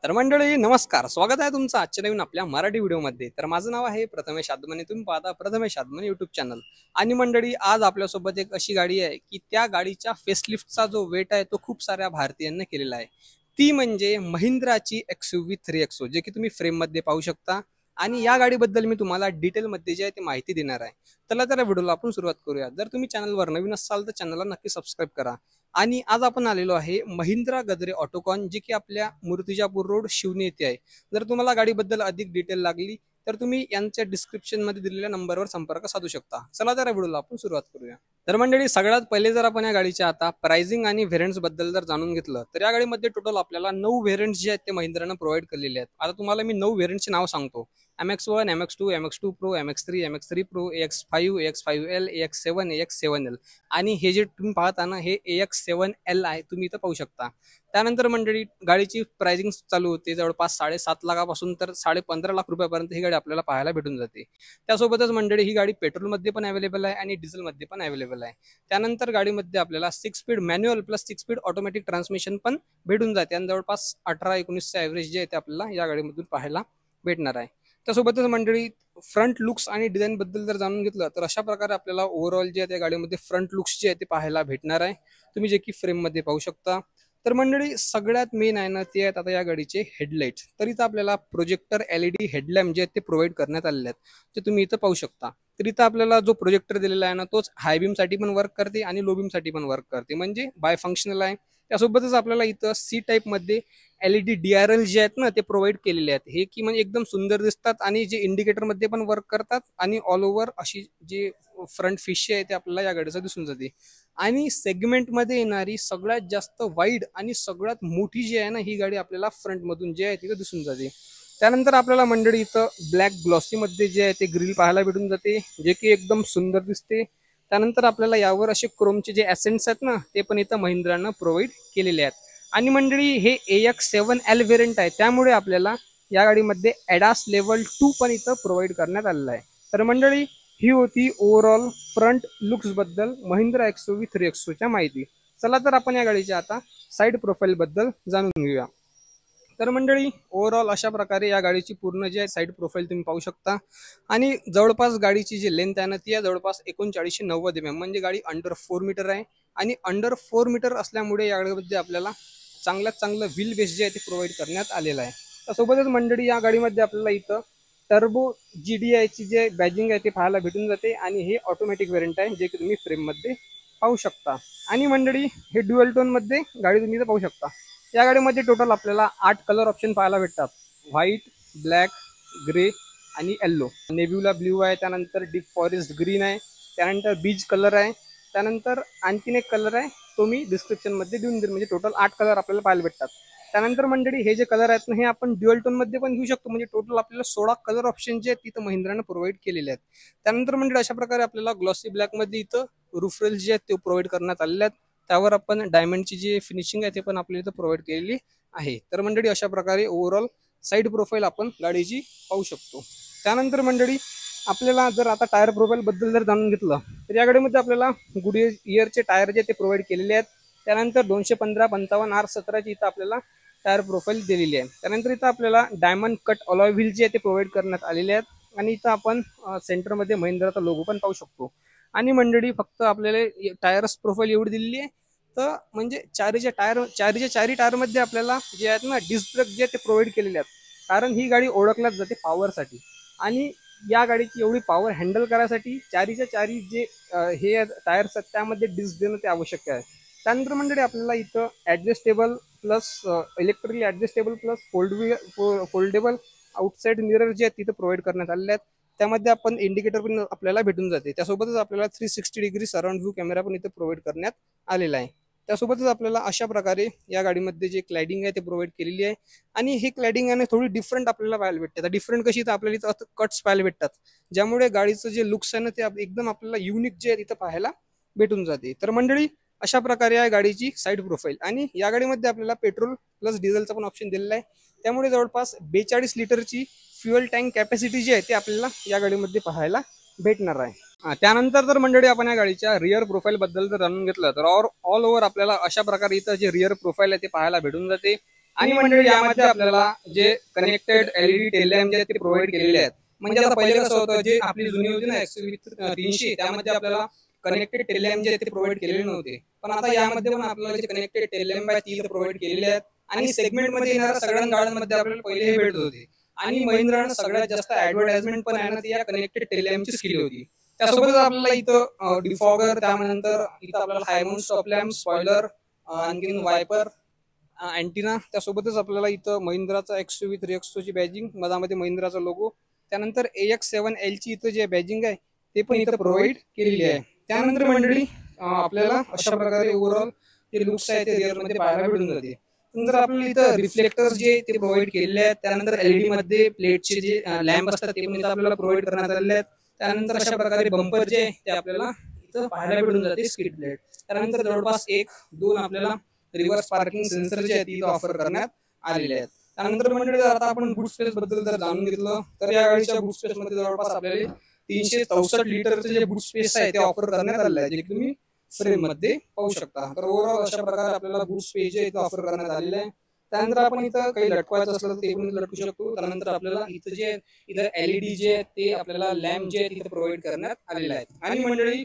तर मंडळी नमस्कार, स्वागत आहे तुमचं आजच्या नवीन आपल्या मराठी व्हिडिओमध्ये। तर माझं नाव आहे प्रथमेश आदमने, तुम्ही पाहता प्रथमेश आदमने यूट्यूब चॅनल। आणि मंडळी आज आपल्यासोबत एक अशी गाडी आहे की त्या गाडीच्या फेसलिफ्टचा जो वेट आहे तो खूप साऱ्या भारतीयांनी केलेला आहे। ती म्हणजे महिंद्राची XUV 3XO, जे की तुम्ही फ्रेम मध्ये पाहू शकता। आणि या गाडीबद्दल मी तुम्हाला डिटेलमध्ये जे आहे ते माहिती देणार आहे। चला तर व्हिडिओला आपण सुरुवात करूया। जर तुम्ही चॅनलवर नवीन असाल तर चॅनलला नक्की सबस्क्राईब करा। आणि आज आपण आलेलो आहे महिंद्रा गद्रे ऑटोकॉन, जे की आपल्या मूर्तिजापूर रोड शिवनी येथे आहे। जर तुम्हाला गाडीबद्दल अधिक डिटेल लागली तर तुम्ही यांच्या डिस्क्रिप्शन मध्ये दिलेल्या नंबरवर संपर्क साधू शकता। चला तर व्हिडिओला आपण सुरुवात करूया। तर मंडळी सगळ्यात पहिले जर आपण या गाडीच्या आता प्राइसिंग आणि व्हेरियंट्स बद्दल जर जाणून घेतलं तर या गाडीमध्ये टोटल आपल्याला 9 व्हेरियंट्स जे आहेत ते महिंद्राने प्रोव्हाइड केलेले आहेत। आता तुम्हाला मी 9 व्हेरियंटचे नाव सांगतो। MX1, MX2, MX2 Pro, MX3, MX3 Pro, AX5, AX5L, AX7, AX7L आणि हे जे तुम्ही पाहता ना हे AX7L आहे, तुम्ही इथं पाहू शकता। त्यानंतर मंडळी गाडीची प्राइसिंग चालू होते जवळपास 7.5 लाखापासून तर 15.5 लाख रुपयापर्यंत ही गाडी आपल्याला पाहायला भेटून जाते। त्यासोबतच मंडळी ही गाडी पेट्रोलमध्ये पण अवेलेबल आहे आणि डिझेलमध्ये पण अवेलेबल आहे। त्यानंतर गाडीमध्ये आपल्याला 6 speed manual plus 6 speed automatic transmission पण भेटून जाते आणि जवळपास 18-19चे ॲव्हरेज जे आहे ते आपल्याला या गाडीमधून पाहायला भेटणार आहे। त्यासोबतच मंडळी फ्रंट लुक्स आणि डिझाईन बद्दल जर जाणून घेतलं तर अशा प्रकारे आपल्याला ओव्हरऑल जे आहे त्या गाडीमध्ये फ्रंट लुक्स जे आहे ते पाहायला भेटणार आहे, तुम्ही जे की फ्रेम मध्ये पाहू शकता। तर मंडळी सगळ्यात मेन आहे ना ते आहेत आता या गाडीचे हेडलाइट्स। तर इथं आपल्याला प्रोजेक्टर LED हेडलॅम्प जे आहेत ते प्रोव्हाइड करण्यात आलेले आहेत, ते तुम्ही इथं पाहू शकता। तर इथं आपल्याला जो प्रोजेक्टर दिलेला आहे ना तोच हाय बीम साठी पण वर्क करते आणि लो बीम साठी पण वर्क करते, म्हणजे बाय फंक्शनल आहे। त्यासोबतच आपल्याला इथं C टाईप मध्ये LED DRL जे आहेत ना ते प्रोव्हाइड केलेले आहेत, हे की म्हणजे एकदम सुंदर दिसतात आणि जे इंडिकेटर मध्ये पण वर्क करतात आणि ऑल ओव्हर अशी जे फ्रंट फिश आहे ते आपल्याला या गाडीचं दिसून जाते। आणि सेगमेंट मध्ये येणारी सगळ्यात जास्त वाईड आणि सगळ्यात मोठी जी आहे ना ही गाडी आपल्याला फ्रंट मधून जे आहे तिथं दिसून जाते। त्यानंतर आपल्याला मंडळी इथं ब्लॅक ग्लॉसी मध्ये जे आहे ते ग्रिल पाहायला भेटून जाते, जे की एकदम सुंदर दिसते। त्यानंतर आपल्याला यावर असे क्रोमचे जे ॲसेंट्स आहेत ना ते पण इथं महिंद्रानं प्रोव्हाइड केलेले आहेत। आणि मंडळी हे AX7L व्हेरियंट आहे, त्यामुळे आपल्याला या गाडीमध्ये ADAS लेवल 2 पण इथं प्रोव्हाइड करण्यात आलेला आहे। तर मंडळी ही होती ओव्हरऑल फ्रंट लुक्स बद्दल महिंद्रा XUV 3XO च्या माहिती। चला तर आपण या गाडीच्या आता साइड प्रोफाईल बद्दल जाणून घेऊया। तर मंडळी ओव्हरऑल अशा प्रकारे या गाडीची पूर्ण जी आहे साइड प्रोफाईल तुम्ही पाहू शकता। आणि जवळपास गाडीची जी लेंथ आहे ना ती आहे जवळपास 3990 mm, म्हणजे गाडी अंडर 4 मीटर आहे। आणि अंडर 4 मीटर असल्यामुळे या गाडीमध्ये आपल्याला चांगल्यात चांगलं व्हील बेस जे आहे ते प्रोव्हाइड करण्यात आलेलं आहे। त्यासोबतच मंडळी या गाडीमध्ये आपल्याला इथं टर्बो GDI ची जे बॅजिंग आहे ते पाहायला भेटून जाते आणि हे ऑटोमॅटिक व्हेरियंट आहे, जे की तुम्ही फ्रेम मध्ये पाहू शकता। आणि मंडळी हे ड्युअल टोन मध्ये गाडी तुम्ही इथं पाहू शकता। या गाडीमध्ये टोटल आपल्याला 8 कलर ऑप्शन पाहायला भेटतात, व्हाईट, ब्लॅक, ग्रे आणि येल्लो। नेब्युला ब्ल्यू आहे, त्यानंतर डीप फॉरेस्ट ग्रीन आहे, त्यानंतर बीच कलर आहे, त्यानंतर आणखीन एक कलर आहे तो मी डिस्क्रिप्शन मध्ये देऊन देईल, म्हणजे टोटल 8 कलर आपल्याला पाहायला भेटतात। त्यानंतर मंडळी हे जे कलर आहेत ना हे आपण ड्युअल टोन मध्ये पण घेऊ शकतो, म्हणजे टोटल आपल्याला 16 कलर ऑप्शन जे आहेत तिथं महिंद्रानं प्रोव्हाइड केलेले आहेत। त्यानंतर मंडळी अशा प्रकारे आपल्याला ग्लॉसी ब्लॅक मध्ये इथं रूफ रेल्स जे आहेत ते प्रोव्हाइड करण्यात आलेले आहेत, त्यावर आपण डायमंडची जी फिनिशिंग आहे ते पण आपल्याला इथं प्रोव्हाइड केलेली आहे। तर मंडळी अशा प्रकारे ओव्हरऑल साइड प्रोफाईल आपण गाडीची पाहू शकतो। त्यानंतर मंडळी आपल्याला जर आता टायर प्रोफाईल बद्दल जर जाणून घेतलं तर या गाडीमध्ये आपल्याला गुडइयरचे टायर जे ते प्रोव्हाइड केलेले आहेत। त्यानंतर 215-55 R17 ची इथं आपल्याला टायर प्रोफाईल दिलेली आहे। त्यानंतर इथं आपल्याला डायमंड कट अलॉय व्हील जे आहे ते प्रोव्हाइड करण्यात आलेले आहेत आणि इथं आपण सेंटरमध्ये महिंद्राचा लोगो पण पाहू शकतो। आणि मंडळी फक्त आपल्याला टायर्स प्रोफाईल एवढी दिलेली आहे, तर म्हणजे चारी टायर मध्ये आपल्याला जे आहेत ना डिस्क ब्रेक जे ते प्रोव्हाइड केलेले आहेत, कारण ही गाडी ओळखल्याच जाते पॉवरसाठी। आणि या गाडीची एवढी पॉवर हँडल करायसाठी चारी जे हे टायर्स आहेत त्यामध्ये डिस्क देणं ते आवश्यक आहे। त्यानंतर मंडळी आपल्याला इथं adjustable plus electrically adjustable plus foldable outside mirror जे आहेत तिथं प्रोव्हाइड करण्यात आलेले आहेत, त्यामध्ये आपण इंडिकेटर पण आपल्याला भेटून जाते। त्यासोबतच आपल्याला 360 डिग्री सराउंड व्ह्यू कॅमेरा पण इथे प्रोव्हाइड करण्यात आलेला आहे। त्यासोबतच आपल्याला अशा प्रकारे या गाडीमध्ये जे क्लॅडिंग आहे ते प्रोव्हाइड केलेली आहे। आणि ही क्लॅडिंग आहे थोडी डिफरंट आपल्याला पाहायला भेटते। आता डिफरंट कशी तर आपल्याला इथं कट्स पाहायला भेटतात, ज्यामुळे गाडीचं जे लुक्स आहे ना ते एकदम आपल्याला युनिक जे आहे तिथं पाहायला भेटून जाते। तर मंडळी अशा प्रकारे या गाडीची साइड प्रोफाईल। आणि या गाडीमध्ये आपल्याला पेट्रोल प्लस डिझेलचा पण ऑप्शन दिलेला आहे, त्यामुळे जवळपास 42 लिटरची फ्युएल टँक कॅपॅसिटी जी आहे ते आपल्याला या गाडीमध्ये पाहायला भेटणार आहे। त्यानंतर तर मंडळी आपण या गाडीच्या रिअर प्रोफाईल बद्दल जर जाणून घेतलं तर ऑल ओव्हर आपल्याला अशा प्रकारे इथं जे रिअर प्रोफाईल आहे ते पाहायला भेटून जाते। आणि मंडळी यामध्ये आपल्याला जे कनेक्टेड LED टेल लॅम्प जे ते प्रोव्हाइड केलेले आहेत. म्हणजे आता पहिले कसं होतं, जे आपली जुनी होती ना XUV 300, त्यामध्ये आपल्याला कनेक्टेड टेल लॅम्प जे ते प्रोव्हाइड केलेले नव्हते. पण आता यामध्ये पण आपल्याला जे कनेक्टेड टेल लॅम्प आहे ती प्रोव्हाइड केलेले आहेत. आणि सेगमेंटमध्ये येणाऱ्या सगळ्या गाड्यांमध्ये आपल्याला पहिले हे भेटत होते. आणि महिंद्रानं सगळ्यात जास्त ऍडव्हर्टाइजमेंट पण आहे ना, ती या कनेक्टेड टेल लॅम्पचीच केली होती. त्यासोबतच आपल्याला इथं डिफॉगर, त्यानंतर इथं आपल्याला high mount stop lamp, spoiler, आणखीन वायपर, अँटिना, त्यासोबतच आपल्याला इथं महिंद्राचा XUV 3XO ची बॅजिंग, मधामध्ये महिंद्राचा लोगो, त्यानंतर AX7L ची इथं जे बॅजिंग आहे ते पण इथं प्रोव्हाइड केलेली आहे. त्यानंतर मंडळी आपल्याला अशा प्रकारे ओव्हरऑल जे लुक्स आहे ते रिअर मध्ये पाहायला भेटून जाते. नंतर आपल्याला इथं रिफ्लेक्टर जे ते प्रोव्हाइड केलेले आहेत. त्यानंतर LED मध्ये प्लेटचे जे लॅम्प असतात ते पण इथं आपल्याला प्रोव्हाइड करण्यात आलेले आहेत. त्यानंतर अशा प्रकारे बंपर जे ते आपल्याला इथं पाहायला भेटून जाते, स्किड प्लेट. त्यानंतर जवळपास 1-2 आपल्याला रिव्हर्स पार्किंग सेन्सर जे आहेत इथं ऑफर करण्यात आलेले आहेत. त्यानंतर मंडळी जर आता आपण बूट स्पेस बद्दल जर जाणून घेतलं तर या गाडीच्या बूट स्पेस मध्ये जवळपास आपल्याला 364 लिटरचे जे बूट स्पेस आहे ते ऑफर करण्यात आलेलं आहे, जे तुम्ही फ्रेम मध्ये पाहू शकता. तर ओव्हरऑल अशा प्रकारे आपल्याला बूट स्पेस जे इथं ऑफर करण्यात आलेलं आहे. त्यानंतर आपण इथं काही लटकवायचं असलं तर ते पण लटकू शकतो. त्यानंतर आपल्याला इथं जे इथं LED जे आहे ते आपल्याला लॅम्प जे तिथं प्रोव्हाइड करण्यात आलेले आहेत. आणि मंडळी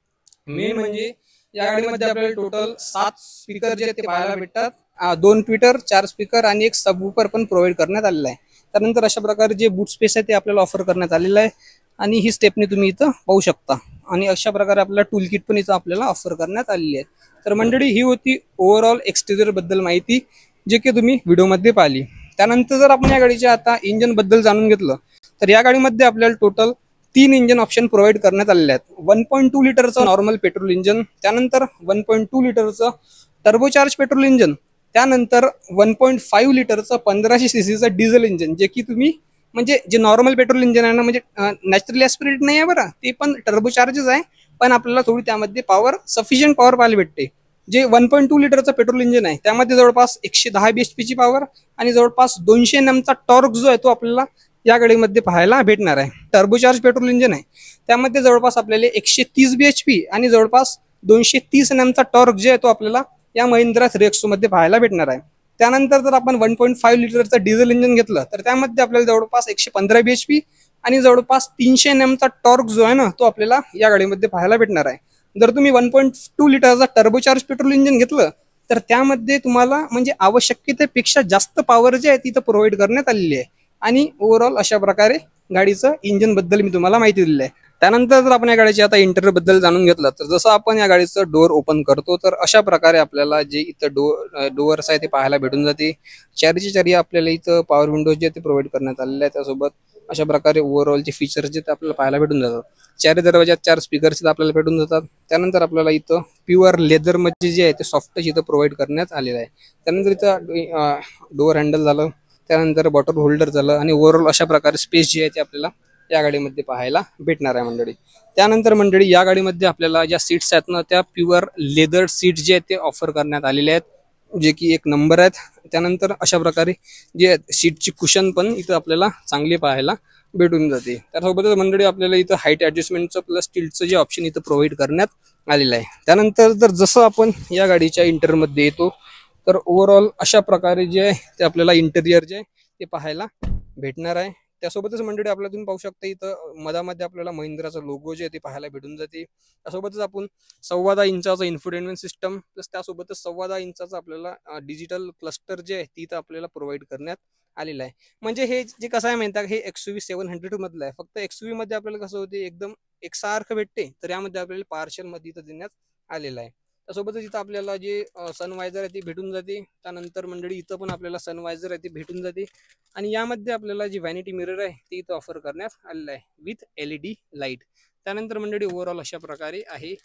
मेन म्हणजे या गाडीमध्ये आपल्याला टोटल 7 स्पीकर जे ते पाहायला भेटतात. 2 ट्विटर, 4 स्पीकर आणि एक सबवूफर पण प्रोव्हाइड करण्यात आलेला आहे. त्यानंतर अशा प्रकारे जे बूट स्पेस आहे ते आपल्याला ऑफर करण्यात आलेलं आहे. आणि ही स्टेपनी तुम्ही इथं पाहू शकता. आणि अशा प्रकारे आपल्याला टूल किट पण इथं आपल्याला ऑफर करण्यात आलेली आहे. तर मंडळी ही होती ओव्हरऑल एक्सटेरियर बद्दल माहिती, जे की तुम्ही व्हिडिओमध्ये पाहिली. त्यानंतर जर आपण या गाडीच्या आता इंजन बद्दल जाणून घेतलं तर या गाडीमध्ये आपल्याला टोटल 3 इंजन ऑप्शन प्रोव्हाइड करण्यात आलेले आहेत. 1.2 लिटरचं नॉर्मल पेट्रोल इंजन, त्यानंतर 1.2 लिटरचं टर्बोचार्ज पेट्रोल इंजन, त्यानंतर 1.5 लिटरचं 1500 सीसीचं डिझेल इंजन, जे की तुम्ही म्हणजे जे नॉर्मल पेट्रोल इंजन आहे ना, म्हणजे नॅचरली ऍस्पिरेट नाही आहे बरं, ते पण टर्बोचार्जच आहे, पण आपल्याला थोडी त्यामध्ये पॉवर, सफिशियंट पॉवर पाहायला भेटते. जे 1.2 लिटरचं पेट्रोल इंजन आहे त्यामध्ये जवळपास 110 bhp ची पॉवर आणि जवळपास 200 Nm चा टॉर्क जो आहे तो आपल्याला या गाडीमध्ये पाहायला भेटणार आहे. टर्बोचार्ज पेट्रोल इंजन आहे त्यामध्ये जवळपास आपल्याला 130 bhp आणि जवळपास 230 Nm चा टॉर्क जे आहे तो आपल्याला या महिंद्रा 3XO मध्ये पाहायला भेटणार आहे. त्यानंतर जर आपण 1.5 लिटरचं डिझेल इंजन घेतलं तर त्यामध्ये आपल्याला जवळपास 115 bhp आणि जवळपास 300 Nm चा टॉर्क जो आहे ना तो आपल्याला या गाडीमध्ये पाहायला भेटणार आहे. जर तुम्ही 1.2 लिटरचा टर्बोचार्ज पेट्रोल इंजन घेतलं तर त्यामध्ये तुम्हाला म्हणजे आवश्यकतेपेक्षा जास्त पॉवर जे आहे तिथं प्रोव्हाइड करण्यात आलेली आहे. आणि ओव्हरऑल अशा प्रकारे गाडीचं इंजन बद्दल मी तुम्हाला माहिती दिली आहे. त्यानंतर जर आपण या गाडीची आता इंटेरियर बद्दल जाणून घेतलं तर जसं आपण या गाडीचं डोअर ओपन करतो तर अशा प्रकारे आपल्याला जे इथं डोअर्स आहे ते पाहायला भेटून जाते. चारी आपल्याला इथं पॉवर विंडोज जे ते प्रोव्हाइड करण्यात आलेले आहे. त्यासोबत अशा प्रकारे ओव्हरऑलचे फीचर्स जे ते आपल्याला पाहायला भेटून जातात. 4 दरवाज्यात 4 स्पीकर्स आपल्याला भेटून जातात. त्यानंतर आपल्याला इथं प्युअर लेदर मध्ये जे आहे ते सॉफ्ट इथं प्रोव्हाइड करण्यात आलेलं आहे. त्यानंतर इथं डोअर हँडल झालं, त्यानंतर बॉटल होल्डर झालं आणि ओव्हरऑल अशा प्रकारे स्पेस जी आहे ते आपल्याला या गाडीमध्ये पाहायला भेटणार आहे मंडळी. त्यानंतर मंडळी या गाडीमध्ये आपल्याला ज्या सीट्स आहेत ना त्या प्युअर लेदर सीट जे आहेत ते ऑफर करण्यात आलेले आहेत, जे की एक नंबर आहेत. त्यानंतर अशा प्रकारे जे सीटची कुशन पण इथं आपल्याला चांगली पाहायला भेटून जाते. त्यासोबतच मंडळी आपल्याला इथं हाईट ऍडजस्टमेंटचं प्लस टिल्टचं जे ऑप्शन इथं प्रोव्हाइड करण्यात आलेलं आहे. त्यानंतर जर जसं आपण या गाडीच्या इंटेरियरमध्ये येतो तर ओव्हरऑल अशा प्रकारे जे आहे ते आपल्याला इंटेरियर जे ते पाहायला भेटणार आहे. त्यासोबतच मंडळी आपल्याला तुम्ही पाहू शकता इथं मधामध्ये आपल्याला महिंद्राचा लोगो जे आहे ते पाहायला भेटून जाते. त्यासोबतच आपण 10.25 इंचाचा इन्फोटेनमेंट सिस्टम प्लस त्यासोबतच 10.25 इंचाचा आपल्याला डिजिटल क्लस्टर जे आहे तिथं आपल्याला प्रोव्हाइड करण्यात आलेलं आहे. म्हणजे हे जे कसं आहे माहिती आहे, हे XUV 700 मधलं आहे. फक्त XUV मध्ये आपल्याला कसं होते एकदम एकसारखं भेटते, तर यामध्ये आपल्याला पार्शल मध्ये इथं देण्यात आलेलं आहे. त्यासोबतच इथं आपल्याला जे सनवायझर आहे ते भेटून जाते. त्यानंतर मंडळी इथं पण आपल्याला सनवायझर आहे ते भेटून जाते. आणि यामध्ये आपल्याला जी व्हॅनिटी मिरर आहे ते इथं ऑफर करण्यात आलेलं आहे विथ LED लाईट. त्यानंतर मंडळी ओव्हरऑल अशा प्रकारे आहे.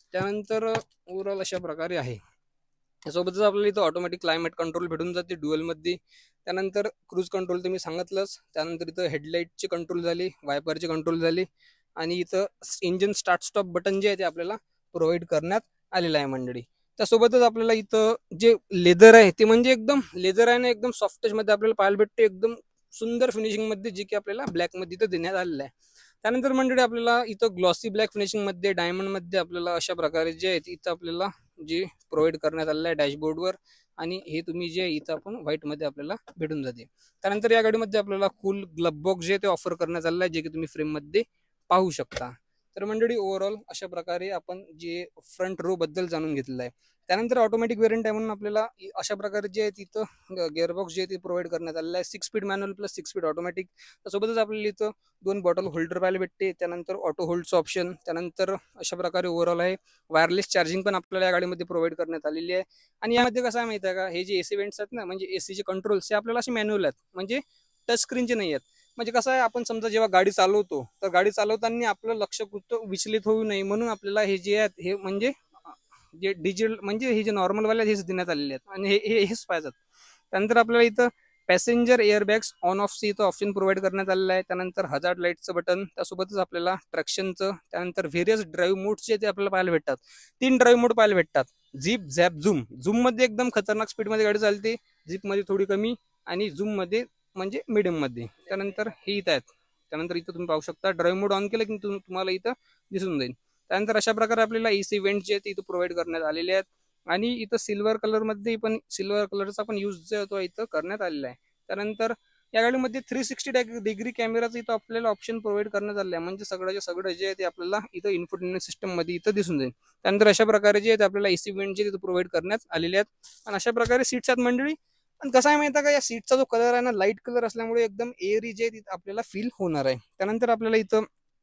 त्यासोबतच आपल्याला इथं ऑटोमॅटिक क्लायमेट कंट्रोल भेटून जाते ड्युअल मध्ये. त्यानंतर क्रूज कंट्रोल तुम्ही सांगितलंच. त्यानंतर इथं हेडलाईटचे कंट्रोल झाले, वायपरचे कंट्रोल झाले आणि इथं इंजिन स्टार्ट स्टॉप बटन जे आहे ते आपल्याला प्रोव्हाइड करण्यात आलेलं आहे मंडळी. त्यासोबतच आपल्याला इथं जे लेदर आहे ते म्हणजे एकदम लेदर आहे ना, एकदम सॉफ्ट टच मध्ये आपल्याला पाहायला भेटते, एकदम सुंदर फिनिशिंग मध्ये, जे की आपल्याला ब्लॅक मध्ये इथं देण्यात आलेलं आहे. त्यानंतर मंडळी आपल्याला इथं ग्लॉसी ब्लॅक फिनिशिंग मध्ये, डायमंड मध्ये आपल्याला अशा प्रकारे जे आहे इथं आपल्याला जे प्रोव्हाइड करण्यात आलेलं आहे डॅशबोर्डवर. आणि हे तुम्ही जे इथं आपण व्हाईट मध्ये आपल्याला भेटून जाते. त्यानंतर या गाडीमध्ये आपल्याला फुल ग्लब बॉक्स जे ते ऑफर करण्यात आलेलं आहे, जे की तुम्ही फ्रेम मध्ये पाहू शकता. तर मंडळी ओव्हरऑल अशा प्रकारे आपण जे फ्रंट रो बद्दल जाणून घेतलेलं आहे. त्यानंतर ऑटोमॅटिक वेरियंट आहे म्हणून आपल्याला अशा प्रकारे जे तिथं गिअरबॉक्स जे ते प्रोव्हाइड करण्यात आलेलं आहे, 6 speed manual plus 6 speed automatic. त्यासोबतच आपल्याला इथं 2 बॉटल होल्डर पाहायला भेटते. त्यानंतर ऑटो होल्डचं ऑप्शन, त्यानंतर अशा प्रकारे ओव्हरऑल आहे वायरलेस चार्जिंग पण आपल्याला या गाडीमध्ये प्रोव्हाइड करण्यात आलेली आहे. आणि यामध्ये कसं आहे माहिती आहे का, हे जे एसी वेंट्स आहेत ना, म्हणजे एसीचे कंट्रोल्स हे आपल्याला असे मॅन्युअल आहेत, म्हणजे टच स्क्रीनचे नाही आहेत. म्हणजे कसं आहे, आपण समजा जेव्हा गाडी चालवतो तर गाडी चालवताना आपलं लक्ष कुठं विचलित होऊ नये म्हणून आपल्याला हे जे आहेत हे म्हणजे जे डिजिटल म्हणजे हे जे नॉर्मल वाले हेच देण्यात आलेले आहेत आणि हेच पाहिजेत. त्यानंतर आपल्याला इथं पॅसेंजर एअरबॅग्स ऑन ऑफ इथं ऑप्शन प्रोव्हाइड करण्यात आलेलं आहे. त्यानंतर हजार्ड लाईटचं बटन, त्यासोबतच आपल्याला ट्रॅक्शनचं, त्यानंतर व्हेरियस ड्राईव्ह मोड्सचे ते आपल्याला पाहायला भेटतात. 3 ड्राईव्ह मोड पाहायला भेटतात, झिप, झॅप, झूम. झूम मध्ये एकदम खतरनाक स्पीडमध्ये गाडी चालते, झिप मध्ये थोडी कमी आणि झूम मध्ये म्हणजे मीडियम मध्ये. त्यानंतर हे इथं आहेत. त्यानंतर इथं तुम्ही पाहू शकता ड्राईव्ह मोड ऑन केलं की तुम्हाला इथं दिसून जाईल. त्यानंतर अशा प्रकारे आपल्याला एसी वेंट जे ते इथं प्रोव्हाइड करण्यात आलेले आहेत. आणि इथं सिल्वर कलर मध्ये पण सिल्वर कलरचा पण यूज जो तो इथं करण्यात आलेला आहे. त्यानंतर या गाडीमध्ये 360 डिग्री कॅमेराचं इथं आपल्याला ऑप्शन प्रोव्हाइड करण्यात आलं आहे, म्हणजे सगळं जे आहे ते आपल्याला इथं इन्फोटेनमेंट सिस्टम मध्ये इथं दिसून जाईल. त्यानंतर अशा प्रकारे जे आहेत आपल्याला एसी वेंट जे तिथं प्रोव्हाइड करण्यात आलेले आहेत. आणि अशा प्रकारे सीट्स आहेत मंडळी. पण कसं आहे माहिती आहे का, या सीटचा जो कलर आहे ना, लाईट कलर असल्यामुळे एकदम एअरी जे आपल्याला फील होणार आहे. त्यानंतर आपल्याला इथं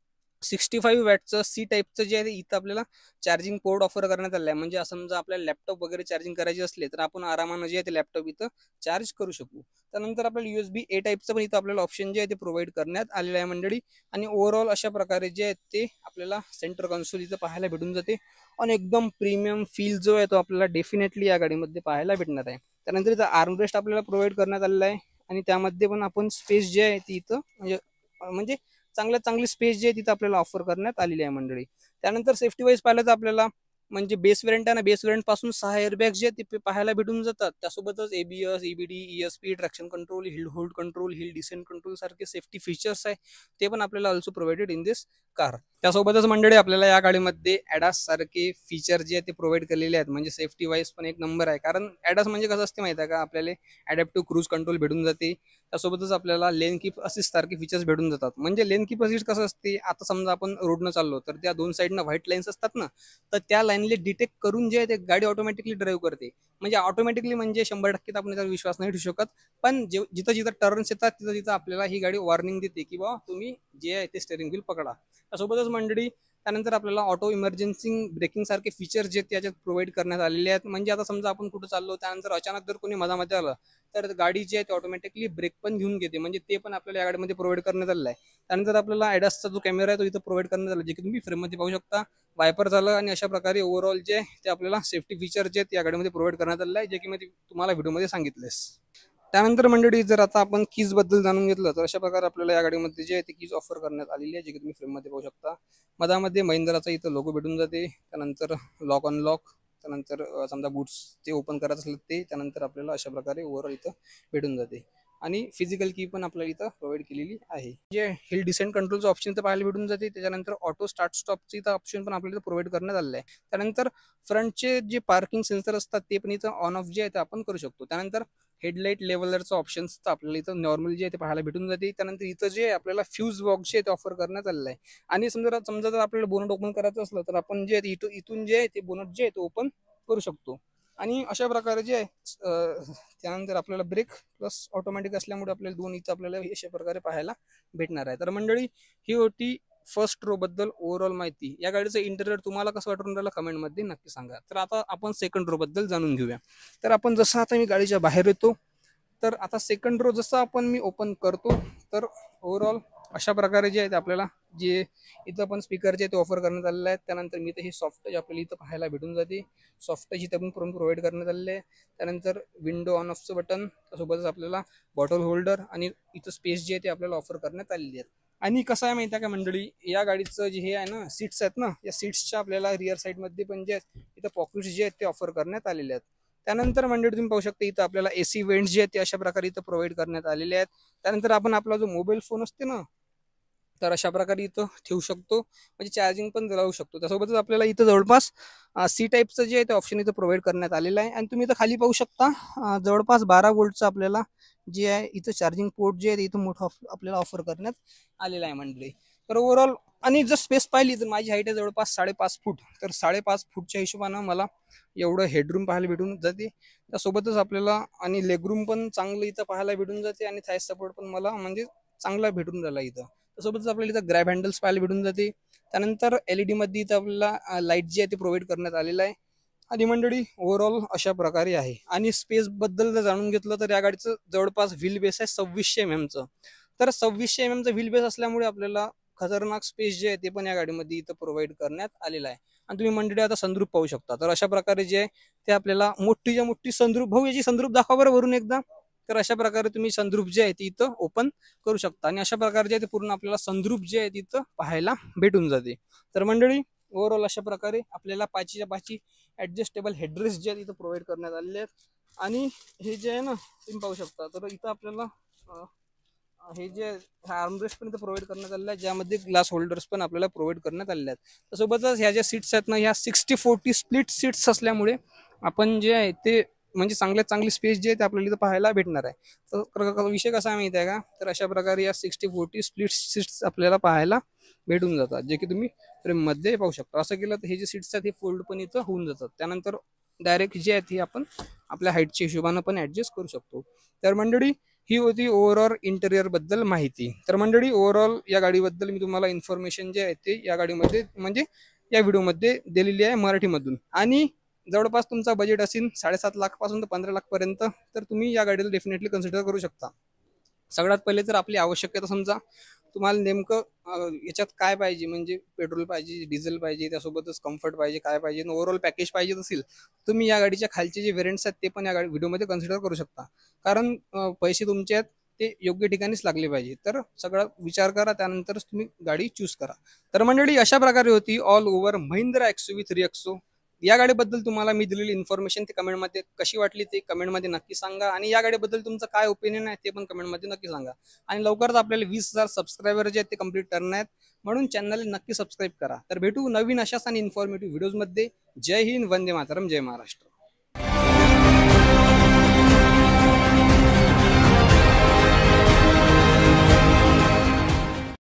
65 वॅटचं सी टाईपचं जे आहे इथं आपल्याला चार्जिंग पोर्ट ऑफर करण्यात आलं आहे. म्हणजे असं समजा आपल्याला लॅपटॉप वगैरे चार्जिंग करायचे असले तर आपण आरामानं जे आहे ते लॅपटॉप इथं चार्ज करू शकू. त्यानंतर आपल्याला USB A टाईपचं पण इथं आपल्याला ऑप्शन जे आहे ते प्रोव्हाइड करण्यात आलेलं आहे मंडळी. आणि ओव्हरऑल अशा प्रकारे जे आहे ते आपल्याला सेंटर कन्सोल इथं पाहायला भेटून जाते. आणि एकदम प्रीमियम फील जो आहे तो आपल्याला डेफिनेटली या गाडीमध्ये पाहायला भेटणार आहे. त्यानंतर इथं आर्मरेस्ट आपल्याला प्रोव्हाइड करण्यात आलेला आहे. आणि त्यामध्ये पण आपण स्पेस जे आहे ती इथं म्हणजे चांगली स्पेस जी आहे तिथं आपल्याला ऑफर करण्यात आलेली आहे मंडळी. त्यानंतर सेफ्टी वाईज पाहिलं तर आपल्याला म्हणजे बेस वेरियंट आहे ना, बेस वेरियंट पासून 6 एअरबॅग्स जे ते पाहायला भेटून जातात. त्यासोबतच ABS, EBD, ESP, traction control, hill hold control, hill descent control सारखे सेफ्टी फीचर्स आहे ते पण आपल्याला also provided in this car. त्यासोबतच मंडळी आपल्याला या गाडीमध्ये ॲडास सारखे फीचर जे आहे ते प्रोव्हाइड केलेले आहेत, म्हणजे सेफ्टी वाईज पण एक नंबर आहे. कारण ॲडास म्हणजे कसं असते माहिती आहे का, आपल्याला ॲडॅप्टिव्ह क्रूज कंट्रोल भेटून जाते. त्यासोबतच आपल्याला लेन कीप असिस्ट सारखे फीचर्स भेटून जातात. म्हणजे लेन कीप असिस्ट कसं असते, आता समजा आपण रोडनं चाललो तर त्या 2 साईडनं व्हाईट लाईन्स असतात ना, तर त्या लाईनले डिटेक्ट करून जे आहे ते गाडी ऑटोमॅटिकली ड्राईव्ह करते. म्हणजे ऑटोमॅटिकली म्हणजे 100% आपण त्याचा विश्वास नाही ठेवू शकत, पण जिथं जिथं टर्न्स येतात तिथं तिथं आपल्याला ही गाडी वॉर्निंग देते की बाबा तुम्ही जे आहे ते स्टेअरिंग व्हील पकडा. त्यासोबतच मंडळी त्यानंतर आपल्याला ऑटो इमर्जन्सी ब्रेकिंग सारखे फीचर्स जे त्याच्यात प्रोव्हाइड करण्यात आलेले आहेत. म्हणजे आता समजा आपण कुठं चाललो, त्यानंतर अचानक जर कोणी मधामध्ये आलं तर गाडी जी आहे ती ऑटोमॅटिकली ब्रेक पण घेऊन घेते. म्हणजे ते पण आपल्याला या गाडीमध्ये प्रोव्हाइड करण्यात आलेलं आहे. त्यानंतर आपल्याला ॲडासचा जो कॅमेरा आहे तो इथं प्रोव्हाइड करण्यात आला, जे की तुम्ही फ्रेममध्ये पाहू शकता. वायपर झालं आणि अशा प्रकारे ओव्हरऑल जे ते आपल्याला सेफ्टी फीचर जे या गाडीमध्ये प्रोव्हाइड करण्यात आलेलं आहे, जे की मी तुम्हाला व्हिडिओमध्ये सांगितलेस. त्यानंतर मंडळी जर आता आपण कीज बद्दल जाणून घेतलं तर अशा प्रकारे आपल्याला या गाडीमध्ये जे आहे ते कीज ऑफर करण्यात आलेली आहे, जे की तुम्ही फ्रेममध्ये पाहू शकता. मधामध्ये महिंद्राचा इथं लोगो भेटून जाते. त्यानंतर लॉक अनलॉक, त्यानंतर समजा बुट्स ते ओपन करायचं असलं ते, त्यानंतर आपल्याला अशा प्रकारे ओव्हरऑल इथं भेटून जाते. आणि फिजिकल की पण आपल्याला इथं प्रोव्हाइड केलेली आहे. जे हिल डिसेंट कंट्रोलचं ऑप्शन तर पाहायला भेटून जाते. त्याच्यानंतर ऑटो स्टार्ट स्टॉपचं इथं ऑप्शन पण आपल्याला प्रोव्हाइड करण्यात आलेलं आहे. त्यानंतर फ्रंटचे जे पार्किंग सेन्सर असतात ते पण इथं ऑन ऑफ जे आहे ते आपण करू शकतो. त्यानंतर हेडलाईट लेवलरचं ऑप्शन्स तर आपल्याला इथं नॉर्मल जे आहे ते पाहायला भेटून जाते. त्यानंतर इथं जे आपल्याला फ्यूज बॉक्स जे आहे ते ऑफर करण्यात आलेलं आहे. आणि समजा जर आपल्याला बोनट ओपन करायचं असलं तर आपण जे इथून जे आहे ते बोनट जे आहे ते ओपन करू शकतो. आणि अशा प्रकारे जे आहे त्यानंतर आपल्याला ब्रेक प्लस ऑटोमॅटिक असल्यामुळे आपल्याला दोन इथं आपल्याला अशा प्रकारे पाहायला भेटणार आहे. तर मंडळी ही होती फर्स्ट रो बद्दल ओव्हरऑल माहिती. या गाडीचं इंटेरियर तुम्हाला कसं वाटून राहिलं कमेंटमध्ये नक्की सांगा. तर आता आपण सेकंड रो बद्दल जाणून घेऊया. तर आपण जसं आता मी गाडीच्या बाहेर येतो तर आता सेकंड रो जसं आपण मी ओपन करतो तर ओव्हरऑल अशा प्रकारे जे आहे आपल्याला जे इथं पण स्पीकर जे ते ऑफर करण्यात आलेले आहेत. त्यानंतर मी तर हे सॉफ्ट टच आपल्याला इथं पाहायला भेटून जाते. सॉफ्ट टच इथं पण प्रोव्हाइड करण्यात आलेले आहे. त्यानंतर विंडो ऑन ऑफचं बटन, त्यासोबतच आपल्याला बॉटल होल्डर आणि इथं स्पेस जे आहे ते आपल्याला ऑफर करण्यात आलेली आहेत. आणि कसं आहे माहिती आहे का मंडळी, या गाडीचं जे हे आहे ना सीट्स आहेत ना, या सीट्सच्या आपल्याला रिअर साईडमध्ये पण जे इथं पॉकेट्स जे आहेत ते ऑफर करण्यात आलेले आहेत. त्यानंतर मंडळी तुम्ही पाहू शकता इथं आपल्याला AC वेंट्स जे आहेत ते अशा प्रकारे इथं प्रोव्हाइड करण्यात आलेले आहेत. त्यानंतर आपण आपला जो मोबाईल फोन असते ना तर अशा प्रकारे इथं ठेवू शकतो, म्हणजे चार्जिंग पण लावू शकतो. त्यासोबतच आपल्याला इथं जवळपास सी टाईपचं जे आहे ते ऑप्शन इथं प्रोव्हाइड करण्यात आलेलं आहे. आणि तुम्ही इथं खाली पाहू शकता जवळपास 12 वोल्टचं आपल्याला जे आहे इथं चार्जिंग पोर्ट जे आहे इथं मोठं आपल्याला ऑफर करण्यात आलेलं आहे मंडळी. तर ओव्हरऑल आणि जर स्पेस पाहिली तर माझी हाईट आहे जवळपास 5.5 फूट. तर 5.5 फूटच्या हिशोबानं मला एवढं हेडरूम पाहायला भेटून जाते. त्यासोबतच आपल्याला आणि लेगरूम पण चांगलं इथं पाहायला भेटून जाते आणि थाय सपोर्ट पण मला म्हणजे चांगला भेटून झाला इथं. त्यासोबतच आपल्याला इथं ग्रॅब हँडल्स पाहायला भेटून जाते. त्यानंतर LED मध्ये इथं आपल्याला लाईट जी आहे ते प्रोव्हाइड करण्यात आलेलं आहे. आणि मंडळी ओव्हरऑल अशा प्रकारे आहे. आणि स्पेस बद्दल जर जाणून घेतलं तर या गाडीचं जवळपास व्हील बेस आहे 2600 mm चं. तर 2600 mm चा व्हील बेस असल्यामुळे आपल्याला खतरनाक स्पेस जे आहे ते पण या गाडीमध्ये इथं प्रोव्हाइड करण्यात आलेलं आहे. आणि तुम्ही मंडळी आता संद्रूप पाहू शकता. तर अशा प्रकारे जे आहे ते आपल्याला मोठीच्या मोठी संद्रूप, भाऊ याची संद्रूप दाखवा बरं वरून एकदा. तर अशा प्रकारे तुम्ही संद्रूप जे आहे ते इथं ओपन करू शकता. आणि अशा प्रकारे जे आहे ते पूर्ण आपल्याला संद्रूप जे आहे तिथं पाहायला भेटून जाते. तर मंडळी ओव्हरऑल अशा प्रकारे आपल्याला 5च्या 5 ऍडजस्टेबल हेडरेस्ट जे आहे तिथं प्रोव्हाइड करण्यात आलेले आहेत. आणि हे जे आहे ना तुम्ही पाहू शकता. तर इथं आपल्याला हे जे आर्मरेस्ट पण इथं प्रोव्हाइड करण्यात आलेलं आहे, ज्यामध्ये ग्लास होल्डर्स पण आपल्याला प्रोव्हाइड करण्यात आलेले आहेत. त्यासोबतच ह्या ज्या सीट्स आहेत ना ह्या 60-40 स्प्लिट सीट्स असल्यामुळे आपण जे आहे ते म्हणजे चांगल्यात चांगली स्पेस जे आहे ते आपल्याला इथं पाहायला भेटणार आहे. तर विषय कसा आहे माहिती आहे का, तर अशा प्रकारे या 60-40 स्प्लिट सीट्स आपल्याला पाहायला भेटून जातात, जे की तुम्ही फ्रेममध्ये पाहू शकता. असं केलं तर हे जे सीट्स आहेत हे फोल्ड पण इथं होऊन जातात. त्यानंतर डायरेक्ट जे आहेत हे आपण आपल्या हाईटच्या हिशोबानं पण ऍडजस्ट करू शकतो. तर मंडळी ही होती ओव्हरऑल इंटेरियर बद्दल माहिती. तर मंडळी ओव्हरऑल या गाडीबद्दल मी तुम्हाला इन्फॉर्मेशन जे आहे ते या गाडीमध्ये म्हणजे या व्हिडिओमध्ये दिलेली आहे मराठीमधून. आणि जवळपास तुमचा बजेट असेल 7.5 लाख पासून तर 15 लाख पर्यंत, तर तुम्ही या गाडीला डेफिनेटली कन्सिडर करू शकता. सगळ्यात पहिले तर आपली आवश्यकता समजा तुम्हाला नेमकं याच्यात काय पाहिजे, म्हणजे पेट्रोल पाहिजे, डिझेल पाहिजे, त्यासोबतच कम्फर्ट पाहिजे, काय पाहिजे, ओव्हरऑल पॅकेज पाहिजे असेल, तुम्ही या गाडीच्या खालचे जे व्हेरियंट्स आहेत ते पण या व्हिडिओमध्ये कन्सिडर करू शकता. कारण पैसे तुमचे आहेत ते योग्य ठिकाणीच लागले पाहिजे. तर सगळा विचार करा, त्यानंतरच तुम्ही गाडी चूज करा. तर मंडळी अशा प्रकारे होती all over Mahindra XUV 3XO. या गाडीबद्दल तुम्हाला मी दिलेली इन्फॉर्मेशन ती कमेंटमध्ये कशी वाटली ते कमेंटमध्ये नक्की सांगा. आणि या गाडीबद्दल तुमचं काय ओपिनियन आहे ते पण कमेंटमध्ये नक्की सांगा. आणि लवकरच आपल्याला 20,000 सबस्क्रायबर जे आहेत ते कंप्लीट करणार आहेत, म्हणून चॅनलला नक्की सबस्क्राईब करा. तर भेटू नवीन अशाच आणि इन्फॉर्मेटिव्ह व्हिडिओजमध्ये. जय हिंद, वंदे मातरम, जय महाराष्ट्र.